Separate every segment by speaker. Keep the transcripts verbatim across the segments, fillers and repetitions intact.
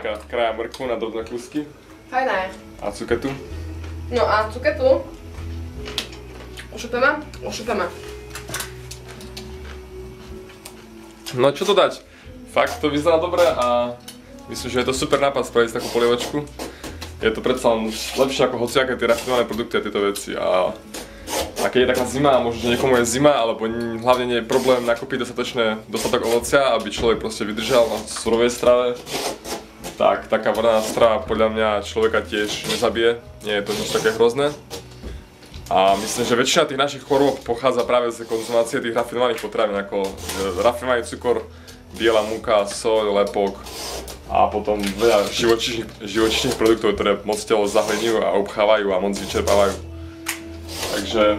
Speaker 1: Majka krája mrkvu na drobné kúsky.
Speaker 2: Fajné.
Speaker 1: A cuketu.
Speaker 2: No a cuketu ušupeme, ušupeme.
Speaker 1: No čo to dať? Fakt to vyzerá dobre a myslím, že je to super nápad spraviť takú polievočku. Je to predsa len lepšie ako hociaké tie rafinované produkty a tieto veci. A, a keď je taká zima, a možno, že niekomu je zima, alebo hlavne nie je problém nakúpiť dostatočné, dostatok ovocia, aby človek proste vydržal na surovej strave, tak taká varená strava podľa mňa človeka tiež nezabije. Nie je to nič také hrozné. A myslím, že väčšina tých našich chorôb pochádza práve z konzumácie tých rafinovaných potravín, ako rafinovaný cukor, biela múka, soľ, lepok a potom veľa živočíšnych, živočíšnych produktov, ktoré moc telo zahliňujú a obchávajú a moc vyčerpávajú. Takže,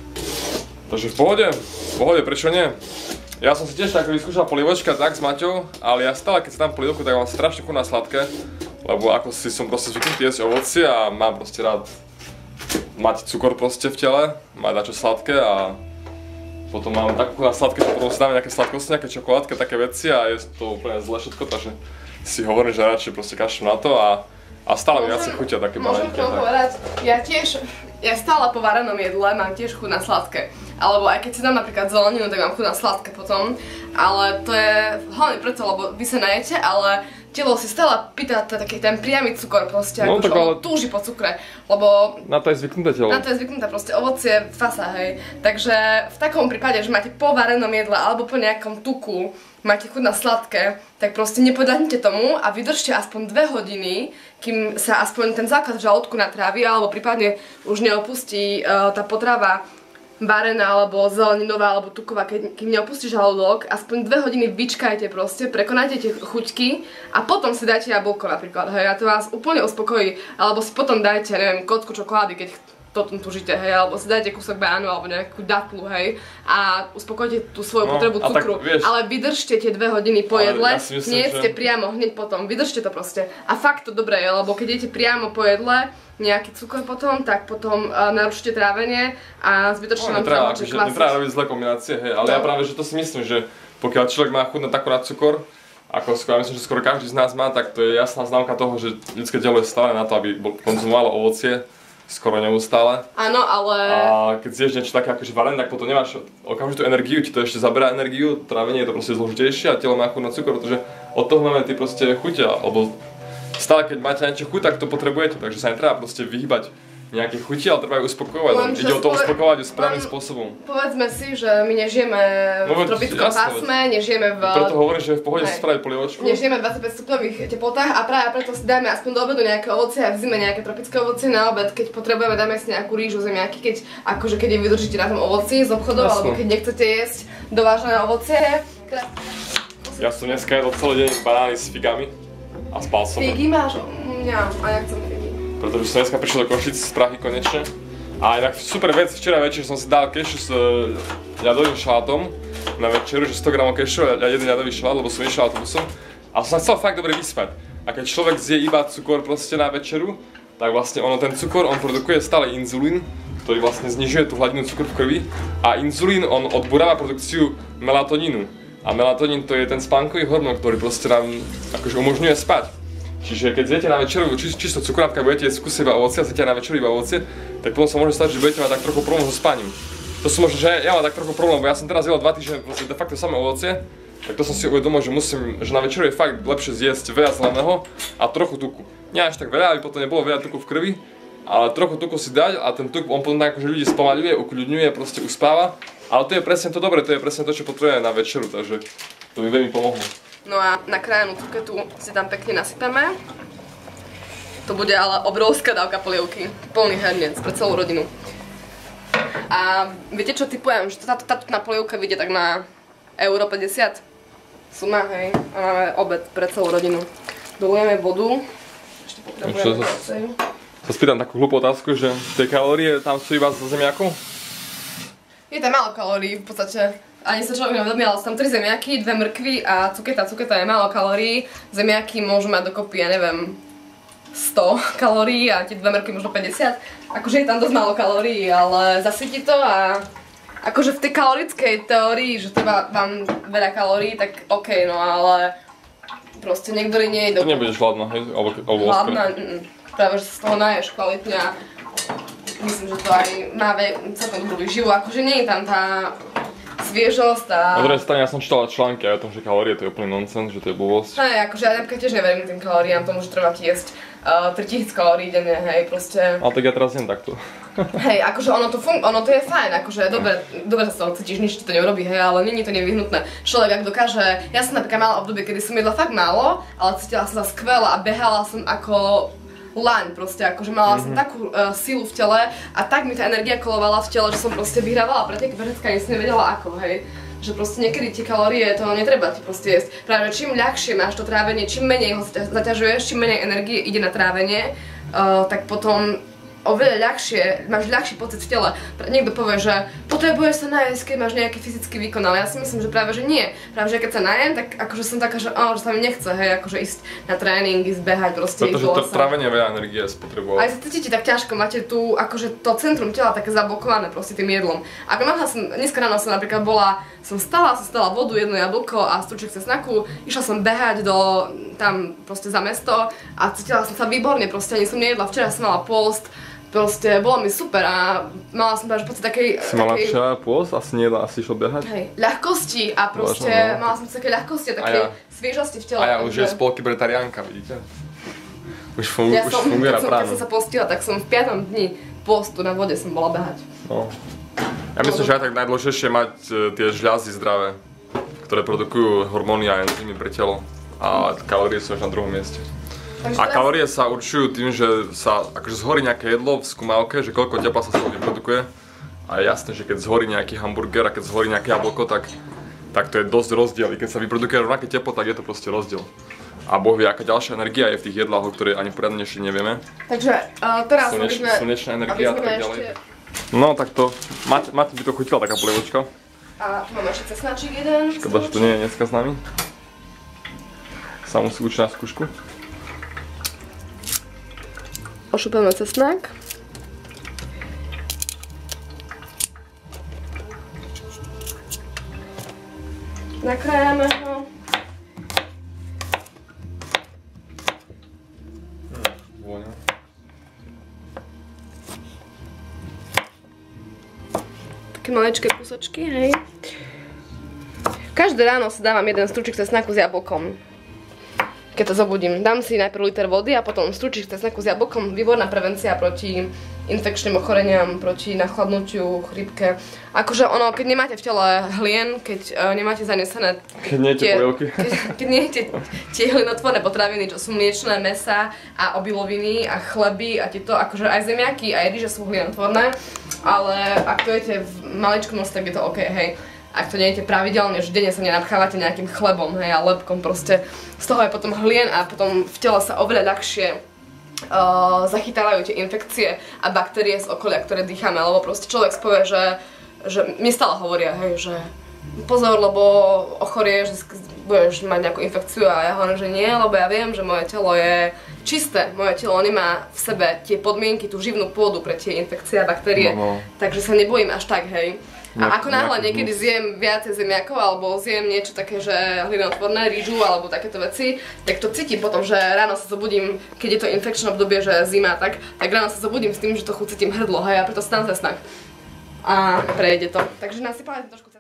Speaker 1: takže v pohode, v pohode, prečo nie? Ja som si tiež tak vyskúšal polievočka tak s Maťou, ale ja stále keď si dám polievku, tak mám strašne chuť na sladké, lebo ako si som proste zvyknutý jesť ovocie a mám proste rád mať cukor proste v tele, mať dačo sladké a potom mám takú na sladké, že potom si dáme nejaké sladkosti, nejaké čokoládky, také veci a je to úplne zle všetko, takže si hovorím, že radšej proste kašľam na to a, a stále mi viacej chutia také
Speaker 2: maličké. Môžem k tomu povedať, ja tiež, ja stále po varenom jedle mám tiež chuť na sladké. Alebo aj keď si dám napríklad zeleninu, tak mám chuť na sladké potom, ale to je hlavne preto, lebo vy sa najete, ale telo si stále pýta taký ten priamy cukor proste, no, akože ale... túži po cukre, lebo
Speaker 1: na to je zvyknuté telo.
Speaker 2: Na to je zvyknuté proste, ovocie, fasa, hej. Takže v takom prípade, že máte po varenom jedle alebo po nejakom tuku, máte chuť na sladké, tak proste nepodľahnite tomu a vydržte aspoň dve hodiny, kým sa aspoň ten základ v žalúdku natrávi, alebo prípadne už neopustí uh, tá potrava varená, alebo zeleninová, alebo tuková, keď, kým neopustí žalúdok, aspoň dve hodiny vyčkajte proste, prekonajte tie chuťky a potom si dajte jablko napríklad, hej, a to vás úplne uspokojí, alebo si potom dajte, neviem, kocku čokolády, keď to tužíte, hej, alebo si dajte kúsok banánu, alebo nejakú datlu, hej, a uspokojíte tú svoju no, potrebu cukru, tak, vieš, ale vydržte tie dve hodiny po jedle, ja si myslím, nie jedzte že... priamo hneď potom, vydržte to proste, a fakt to dobré je, lebo keď jete priamo po jedle, nejaký cukor potom, tak potom uh, narušíte trávenie a zbytočne
Speaker 1: no,
Speaker 2: nám
Speaker 1: treba, akože netreba robiť zlé kombinácie, hej, ale no. Ja práve, že to si myslím, že pokiaľ človek má chuť na takú na cukor, ako skoro, ja myslím, že skoro každý z nás má, tak to je jasná známka toho, že ľudské telo je stále na to, aby konzumovalo ovocie, skoro neustále.
Speaker 2: Áno, ale...
Speaker 1: A keď zješ niečo také akože varené, tak potom nemáš okamžitú energiu, ti to ešte zaberá energiu, trávenie je to proste zložitejšie a telo má chuť na cukor, pretože od toho máme ty proste chuťa, alebo stále keď máte niečo chuť, tak to potrebujete, takže sa netreba proste vyhýbať nejaké chuti, ale treba ju uspokojovať, len ide o to uspokojovať správnym spôsobom.
Speaker 2: Povedzme si, že my nežijeme v no, tropickom pásme, nežijeme v...
Speaker 1: Preto hovorím, že je v pohode si spraviť polievočku.
Speaker 2: Nežijeme v dvadsaťpäť stupňových teplotách a práve preto si dáme aspoň do obedu nejaké ovocie a v zime nejaké tropické ovocie na obed, keď potrebujeme dáme si nejakú rýžu, zemiaky, keď akože keď je vydržíte na tom ovoci z obchodov, jasno. Alebo keď nechcete jesť dovážené ovocie.
Speaker 1: Ja som dneska jedol celý deň banány s figami a spal som.
Speaker 2: Figy máš? Ja, a ja chcem figy.
Speaker 1: Pretože som dneska prišiel do Košic z Prahy konečne. A inak super vec, včera večer som si dal kešu s ľadovým šalátom na večeru, že sto gramov kešu a jeden ľadový šalát, lebo som išiel autobusom. A som sa chcel fakt dobre vyspať. A keď človek zje iba cukor proste na večeru, tak vlastne ono ten cukor, on produkuje stále inzulín, ktorý vlastne znižuje tú hladinu cukru v krvi. A inzulín, on odburáva produkciu melatonínu. A melatonín to je ten spánkový hormón, ktorý proste nám akože umožňuje spať. Čiže keď zjete na večeru či, čisto cukrátka, budete jesť kúsť iba ovocie a zjete na večeru iba ovocie, tak potom sa môže stať, že budete mať tak trochu problém so spaním. To som možno, že ja mám tak trochu problém, lebo ja som teraz jedol dva týždne vlastne de facto samé ovocie, tak to som si uvedomil, že musím, že na večeru je fakt lepšie zjesť veľa zeleného a trochu tuku. Nie až tak veľa, aby potom nebolo veľa tuku v krvi, ale trochu tuku si dať a ten tuk on potom akože ľudí spomaľuje, ukľudňuje, proste uspáva. Ale to je presne to dobré, to je presne to, čo potrebujeme na večeru, takže to mi veľmi pomohlo.
Speaker 2: No a nakrájanú cuketu si tam pekne nasypeme. To bude ale obrovská dávka polievky, plný hrniec pre celú rodinu. A viete čo typujem, že táto tá polievka vyjde tak na euro päťdesiat suma, hej, a máme obed pre celú rodinu. Dolujeme vodu, ešte potrebujeme viacej.
Speaker 1: Sa spýtam takú hlúpu otázku, že tie kalórie tam sú iba zo zemiakov?
Speaker 2: Je tam málo kalórií v podstate. Ani sa človek neuvedomí, ale sú tam tri zemiaky, dve mrkvy a cuketa. Cuketa je málo kalórií. Zemiaky môžu mať dokopy, ja neviem, sto kalórií a tie dve mrkvy možno päťdesiat. Akože je tam dosť málo kalórií, ale zasytí to a akože v tej kalorickej teórii, že treba vám veľa kalórií, tak okej, no ale proste niektorí nie
Speaker 1: To nebudeš hladná, hej? Alebo, alebo
Speaker 2: hladná, práve že sa z toho naješ kvalitne a myslím, že to aj má celkom dobrú výživu, akože nie je tam tá sviežosť a...
Speaker 1: Na druhej strane ja som čítala články aj o tom, že kalórie to je úplný nonsens, že to je blbosť.
Speaker 2: Hej, akože ja napríklad tiež neverím tým kalóriám, tomu, že treba ti jesť uh, tritisíc kalórií denne, hej, proste...
Speaker 1: Ale tak ja teraz jem takto.
Speaker 2: Hej, akože ono to fun- ono to je fajn, akože dobre, dobre sa z toho cítiš, nič ti to neurobí, hej, ale nie je to nevyhnutné. Človek ak dokáže, ja som napríklad mala obdobie, kedy som jedla fakt málo, ale cítila som sa skvelá a behala som ako laň proste, akože mala mm-hmm. som takú uh, silu v tele a tak mi tá energia kolovala v tele, že som proste vyhrávala preteky bežecká, ani som nevedela ako, hej. Že proste niekedy tie kalórie, to netreba ti proste jesť. Práve čím ľahšie máš to trávenie, čím menej ho zaťažuješ, čím menej energie ide na trávenie, uh, tak potom oveľa ľahšie, máš ľahší pocit v tele. Niekto povie, že potrebuješ sa najesť, keď máš nejaký fyzický výkon, ale ja si myslím, že práve že nie. Práve že keď sa najem, tak akože som taká, že, oh, že sa mi nechce, hej, akože ísť na tréning, ísť behať, proste ísť
Speaker 1: Pretože to trávenie veľa energie spotrebovalo.
Speaker 2: Aj sa cítite tak ťažko, máte tu akože to centrum tela také zablokované proste tým jedlom. Ako mohla som, dneska ráno som napríklad bola, som stala, som stala vodu, jedno jablko a struček cesnaku, išla som behať do, tam proste za mesto a cítila som sa výborne, proste ani som nejedla, včera som mala post. Proste, bolo mi super a mala som práve pocit takej...
Speaker 1: Si mala včera pôst, asi nejedla, asi išlo behať?
Speaker 2: Hej, ľahkosti a proste
Speaker 1: Vážno, no.
Speaker 2: mala som také ľahkosti a takej ja. sviežosti v tele.
Speaker 1: A ja už
Speaker 2: takže...
Speaker 1: je spolkybretariánka, vidíte? Už, fun
Speaker 2: ja
Speaker 1: už
Speaker 2: som,
Speaker 1: funguje na
Speaker 2: som,
Speaker 1: práve.
Speaker 2: keď som sa postila, tak som v piatom dni postu na vode som bola behať.
Speaker 1: No. Ja myslím, že aj tak najdôležitejšie je mať tie žľazy zdravé, ktoré produkujú hormóny a enzymy pre telo. A kalórie sú až na druhom mieste. Takže a kalórie sa určujú tým, že sa akože zhorí nejaké jedlo v skúmavke, že koľko tepla sa z toho vyprodukuje. A je jasné, že keď zhorí nejaký hamburger a keď zhorí nejaké jablko, tak, tak to je dosť rozdiel. I keď sa vyprodukuje rovnaké teplo, tak je to proste rozdiel. A boh vie, aká ďalšia energia je v tých jedlách, o ktorej ani poriadne ešte nevieme.
Speaker 2: Takže uh, teraz
Speaker 1: Sluneč,
Speaker 2: sme,
Speaker 1: slnečná energia a tak ďalej. Ešte... No tak to, Mate, Mate by to chutila taká polievočka.
Speaker 2: A tu máme ešte cesnačík jeden.
Speaker 1: Škoda, že to nie je dneska s nami. Sa musí učiť na skúšku.
Speaker 2: Ošupeme cesnak. Nakrájame ho.
Speaker 1: Vôňa.
Speaker 2: Také maličké kúsočky, hej. Každé ráno si dávam jeden stručík cesnaku s jablkom. Keď to zobudím. Dám si najprv liter vody a potom stručík cesnaku s jablkom. Výborná prevencia proti infekčným ochoreniam, proti nachladnutiu, chrípke. Akože ono, keď nemáte v tele hlien, keď uh, nemáte zanesené...
Speaker 1: Keď nejete polievky.
Speaker 2: Keď, keď nejete tie hlinotvorné potraviny, čo sú mliečné, mäsa a obiloviny a chleby a tieto, akože aj zemiaky, aj ryže sú hlinotvorné, ale ak to jete v maličkom množstve, tak je to OK, hej. Ak to nejete pravidelne, že denne sa nenapchávate nejakým chlebom, hej, a lepkom, proste z toho je potom hlien a potom v tele sa oveľa ľahšie uh, zachytávajú tie infekcie a baktérie z okolia, ktoré dýchame, lebo proste človek spovie, že, že mi stále hovoria, hej, že pozor, lebo ochorieš, budeš mať nejakú infekciu a ja hovorím, že nie, lebo ja viem, že moje telo je čisté, moje telo nemá v sebe tie podmienky, tú živnú pôdu pre tie infekcie a baktérie, no, no. Takže sa nebojím až tak, hej. A ako náhle niekedy zjem viacej zemiakov alebo zjem niečo také, že hlinotvorné, rýžu alebo takéto veci, tak to cítim potom, že ráno sa zobudím, keď je to infekčné obdobie, že zima, tak, tak ráno sa zobudím s tým, že to chuť cítim hrdlo, hej, a preto stám cesnak. A prejde to. Takže nasypala trošku cesnak.